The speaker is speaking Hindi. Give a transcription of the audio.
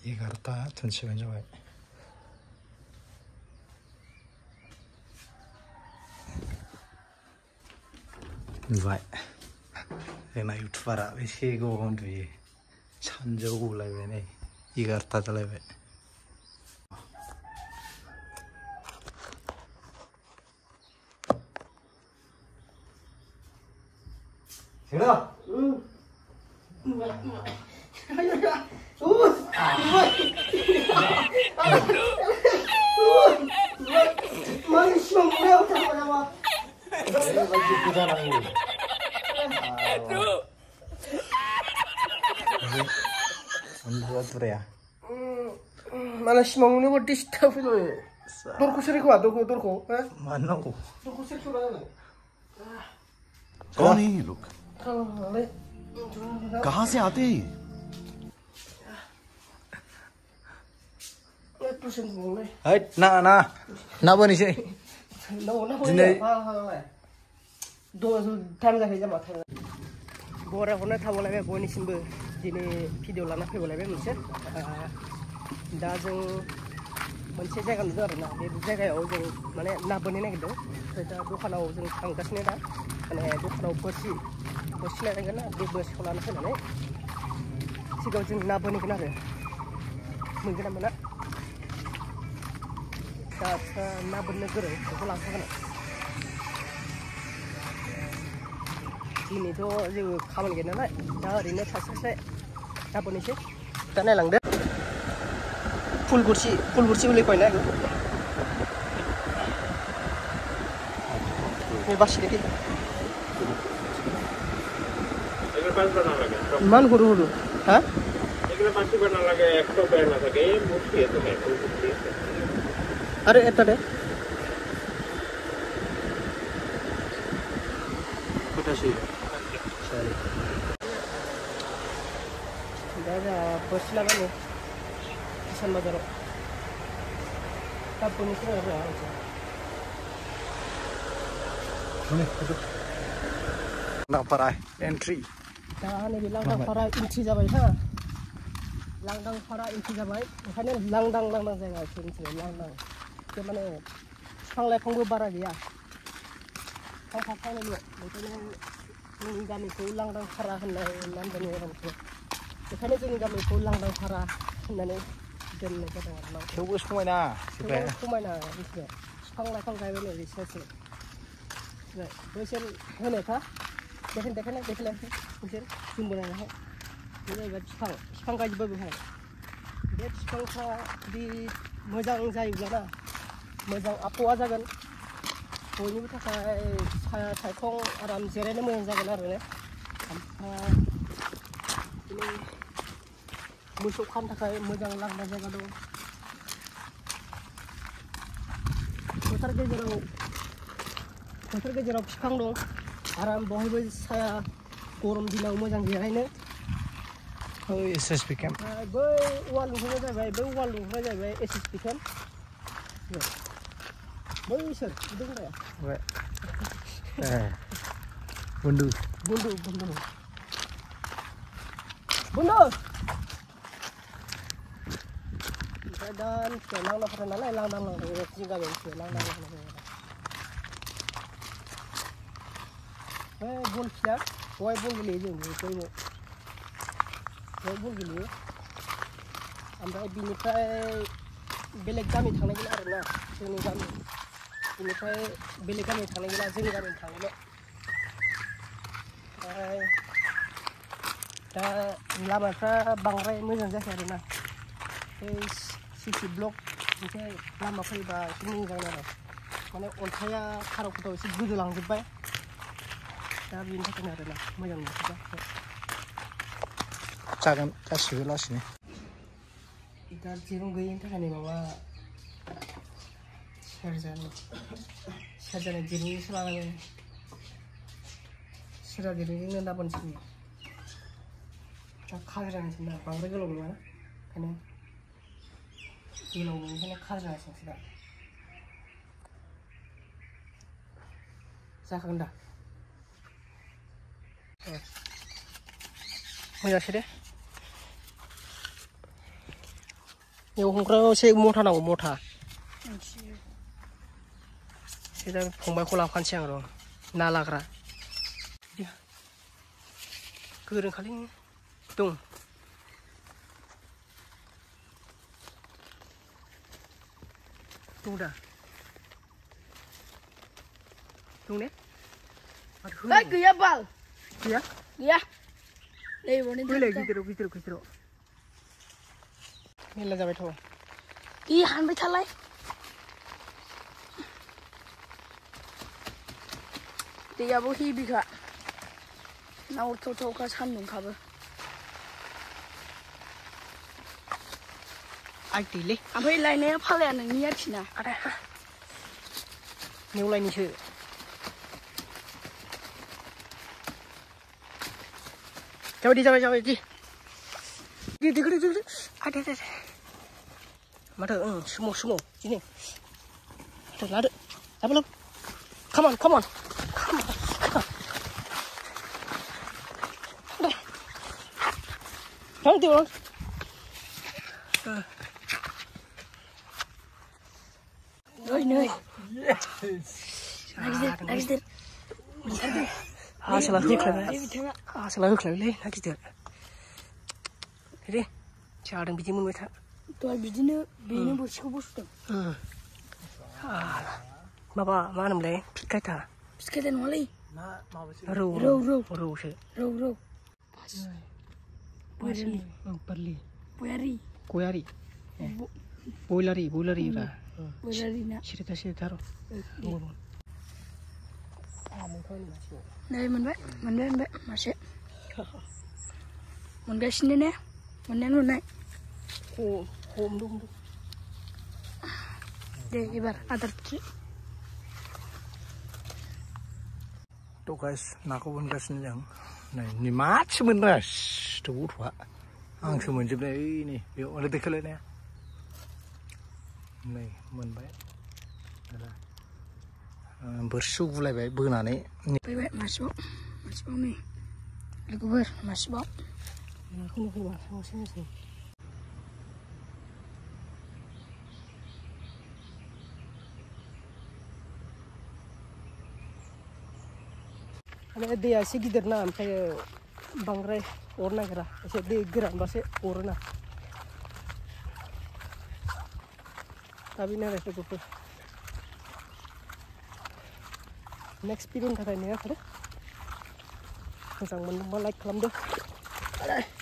11타 전체면 좋아해. Vậy cái này utfara với xe go con thì chăn dâu lại về này igarta lại về thế nào Mana simangnya buat disturb itu ya. Dorku sering kuat, dorku. Mana aku? Dorku sering kuat. कौन है ये लोग? कहाँ से आते हैं? ना बनी से बराखौनो थाबावलायबाय बयनिसिमबो दिनै भिडिअ लाना फैबावलायबाय मोनसे दा जों मोनसे जायगा नुदों आरोना बे जायगायाव जों माने ना बोननो नागिरदों ओमफ्राय दा दखानाव जों थांगासिनो दा माने दखानाव बोरसि लायनांगोन ना बे बोरसिखौ लाना फैनानै सिगाङाव जों ना बोनहैगोन आरो मोनगोन ना मोना दा ना बोननो गोरों बेखौ लांफागोन दिनैथ' जेबो खामानि गैया नालाय दा ओरैनो थास्लायस्लाय ना बोननोसै दा नायलांदो फुलगुरसि उलिखौय ना ये बासि देखि ইমান সৰু হা এগুলা পাঁচটি বানা লাগে 100 পেয়ার না থাকে মুঠি এত নাই ফুলগুরসি আরে এটা দে কটাশি সরি দাদা বসলা মানে কিষান বাজার তা পুনি করে আছে Langfara entry. दा नैबे लांदांफारा इन्ट्रि जाबाय हा लांदांफारा इन्ट्रि जाबाय ओंखायनो लांदां जायगा मिथिबाय लांदां बे माने बिफां लाइफांबो बारा गैया फांनैल' ओंखायनो जोंनि गामिखौ लांदांफारा होननाय नाम दोनो आरो बेखायनो जोंनि गामिखौ लांदांफारा होननानै दोननाय जादों आरो थेवबो समायना समायना मिथिबाय बिफां लाइफां गायबाय नै बिसोरसो बैसोर होनायफ्रा देखलाय बिसोर जोंबो नायनाहाय बे जाहैबाय बिफां गायजोब्बाय बेहाय बे बिफांफ्रा जुदि मोजां जायोब्ला ना मोजां आबहावा जागोन बयनिबो थाखाय साया सायखं आराम जिरायनो मोजां जागोन आरो ओमफ्राय मोसौ खानो थाखाय मोजां लांदां जायगा दं फोथार गेजेराव बिफां दं आराम बहायबो साया गरम दिनाव मोजां जिरायनो SSB camp बै वाल लुहोनाय जाबाय बै वाल लुहोनाय जाबाय SSB camp बैसोर बुंदों दा bundu ओमफ्राय दा लांदांफोरा नालाय लांदां जोंनि गामियाव लांदां बल खिया बहाय बल गेलेयो जों बल गेलेयो ओमफ्राय बिनिफ्राय बेलेग गामि थांनाय गैला आरोना जोंनि गामि बिनिफ्राय बेलेग गामि थांनाय गैला जोंनि गामियाव थांनायल' ओमफ्राय दा लामाफ्रा बांद्राय मोजां जायाखै आरोना बे सिसि ब्लक मोनसे लामा फैबा एसे मोजां जागोन आरो माने अन्थाइआ खाराव खुथाव एसे गोदोलांजोब्बाय दा बेनि थाखायनो आरोना मोजां नुजोबा जागोन गासिबो लासैनो दा दिरुं गैयिनि थाखायनो माबा सेरजानि दिरुंसो लानांगौ सेरजा दिरुंजोंनो ना बोनसिगोन दा खाज्रानोसै ना बांद्राय गोलाव नङा ओंखायनो गोलाव नङिखायनो खाज्रानोसै दा जाखागोन दा मोजांसै दे Nhiều không có xe mua thằng nào mua thà. Thế ra không bao khô làm khăn chàng rồi. Na lạc ra. Cứ đừng khá linh tung. Tung đã. Tung đấy. Đây kia bal. Kia? Kia. Đây bọn Cứ lấy cái tiro. Nên là ra bài thôi. Đi hắn với thằng này. Đi à bố hi bị cả. Nào thâu cả săn đúng khá bơ. Ai tí lấy. À bây lại này phá lại này nhát chứ nè. À đây ha. Nếu lại như thế. Chào đi. Đi. À đây. Mà thở, sumo. Chị này. Thở lá được. Làm luôn. Come on. Đây. Thắng tiêu luôn. Rồi nơi. Next. Salah hức lại lên. Thế đi. Chào đừng bị chim muôn thằng. Tôi bị nó bớt sức. Baba mana mulai pikai ta. Pikai dan wali. Rau sih. Rau. Koyari. Boilari lah. Boilari na. Cerita ro. Này mình bé mà sẽ mình cái xin nè mình ném luôn này Home đúng. đây ibar ada chị Tuh guys, naku pun kasih yang, nih ni macam mana? Tuh buat, angsa macam ni, yuk ada dekat ni, nih mana, bersuk mulai baik benar ni. baik masuk ni, lagu ber masuk. Aku nak keluar, sini. Ada dia segi derna, kayak bangrai orna kira, saya dia gerak bahasa orna. Tapi ni ada tu. Next period kata ni ada. Pasang mana like kelam deh.